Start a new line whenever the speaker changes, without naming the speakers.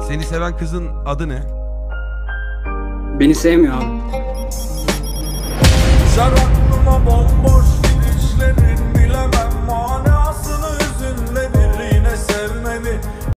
Seni seven kızın adı ne?
Beni sevmiyor abi.
Sarı